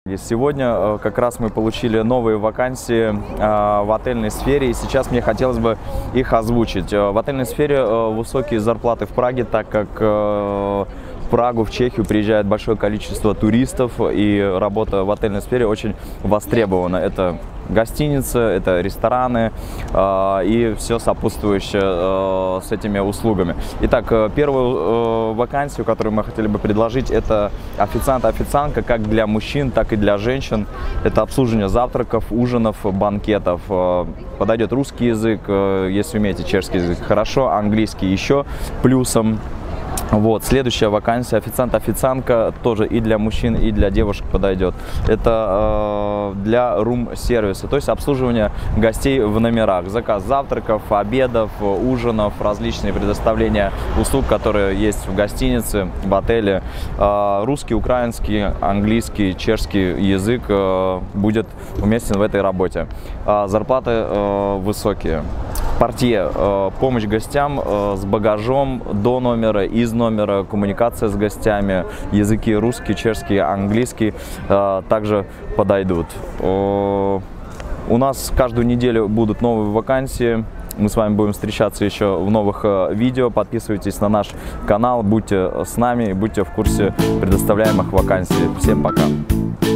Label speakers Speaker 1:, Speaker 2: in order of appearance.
Speaker 1: Сегодня как раз мы получили новые вакансии в отельной сфере, и сейчас мне хотелось бы их озвучить. В отельной сфере высокие зарплаты в Праге, так как в Прагу, в Чехию приезжает большое количество туристов, и работа в отельной сфере очень востребована. Это гостиницы, это рестораны и все сопутствующее с этими услугами. Итак, первую вакансию, которую мы хотели бы предложить, это официант-официантка как для мужчин, так и для женщин. Это обслуживание завтраков, ужинов, банкетов. Подойдет русский язык, если умеете чешский язык, хорошо, английский еще плюсом. Вот, следующая вакансия, официант-официантка, тоже и для мужчин, и для девушек подойдет. Это для рум-сервиса, то есть обслуживание гостей в номерах, заказ завтраков, обедов, ужинов, различные предоставления услуг, которые есть в гостинице, в отеле. Русский, украинский, английский, чешский язык будет уместен в этой работе. Зарплаты высокие. Портье, помощь гостям с багажом до номера, из номера, коммуникация с гостями, языки русский, чешский, английский также подойдут. У нас каждую неделю будут новые вакансии. Мы с вами будем встречаться еще в новых видео. Подписывайтесь на наш канал, будьте с нами и будьте в курсе предоставляемых вакансий. Всем пока!